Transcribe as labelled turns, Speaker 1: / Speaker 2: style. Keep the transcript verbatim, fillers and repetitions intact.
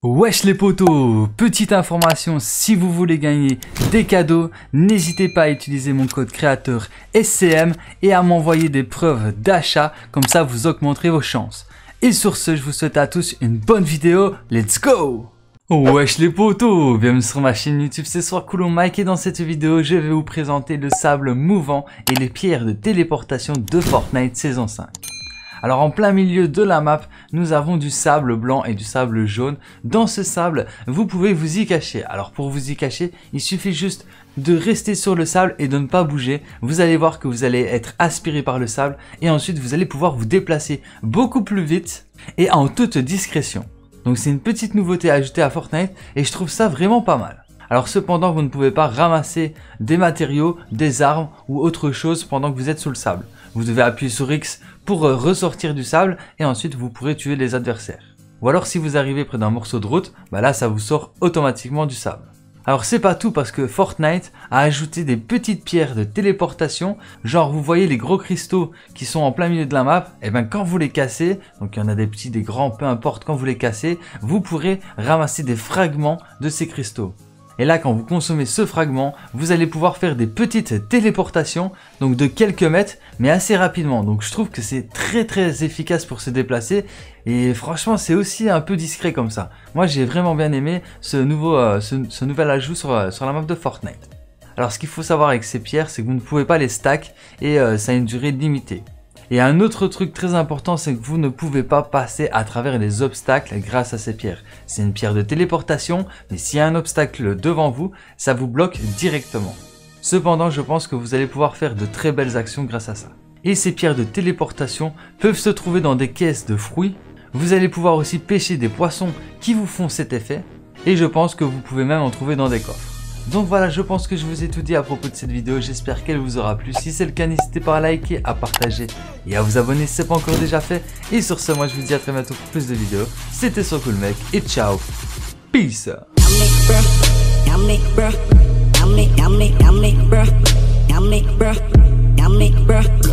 Speaker 1: Wesh les potos, petite information, si vous voulez gagner des cadeaux, n'hésitez pas à utiliser mon code créateur S C M et à m'envoyer des preuves d'achat, comme ça vous augmenterez vos chances. Et sur ce, je vous souhaite à tous une bonne vidéo, let's go! Wesh les potos, bienvenue sur ma chaîne YouTube, c'est SoirCool Mike et dans cette vidéo, je vais vous présenter le sable mouvant et les pierres de téléportation de Fortnite saison cinq. Alors en plein milieu de la map, nous avons du sable blanc et du sable jaune. Dans ce sable, vous pouvez vous y cacher. Alors pour vous y cacher, il suffit juste de rester sur le sable et de ne pas bouger. Vous allez voir que vous allez être aspiré par le sable et ensuite vous allez pouvoir vous déplacer beaucoup plus vite et en toute discrétion. Donc c'est une petite nouveauté ajoutée à Fortnite et je trouve ça vraiment pas mal. Alors cependant, vous ne pouvez pas ramasser des matériaux, des armes ou autre chose pendant que vous êtes sous le sable. Vous devez appuyer sur X pour ressortir du sable et ensuite vous pourrez tuer les adversaires. Ou alors si vous arrivez près d'un morceau de route, bah là ça vous sort automatiquement du sable. Alors c'est pas tout parce que Fortnite a ajouté des petites pierres de téléportation, genre vous voyez les gros cristaux qui sont en plein milieu de la map, et bien quand vous les cassez, donc il y en a des petits, des grands, peu importe, quand vous les cassez, vous pourrez ramasser des fragments de ces cristaux. Et là, quand vous consommez ce fragment, vous allez pouvoir faire des petites téléportations, donc de quelques mètres, mais assez rapidement. Donc je trouve que c'est très très efficace pour se déplacer, et franchement c'est aussi un peu discret comme ça. Moi j'ai vraiment bien aimé ce, nouveau, euh, ce, ce nouvel ajout sur, euh, sur la map de Fortnite. Alors ce qu'il faut savoir avec ces pierres, c'est que vous ne pouvez pas les stack, et euh, ça a une durée limitée. Et un autre truc très important, c'est que vous ne pouvez pas passer à travers les obstacles grâce à ces pierres. C'est une pierre de téléportation, mais s'il y a un obstacle devant vous, ça vous bloque directement. Cependant, je pense que vous allez pouvoir faire de très belles actions grâce à ça. Et ces pierres de téléportation peuvent se trouver dans des caisses de fruits. Vous allez pouvoir aussi pêcher des poissons qui vous font cet effet. Et je pense que vous pouvez même en trouver dans des coffres. Donc voilà, je pense que je vous ai tout dit à propos de cette vidéo, j'espère qu'elle vous aura plu. Si c'est le cas, n'hésitez pas à liker, à partager et à vous abonner si ce n'est pas encore déjà fait. Et sur ce, moi je vous dis à très bientôt pour plus de vidéos. C'était SoirCool Mec et ciao, peace. Yummy, bruh.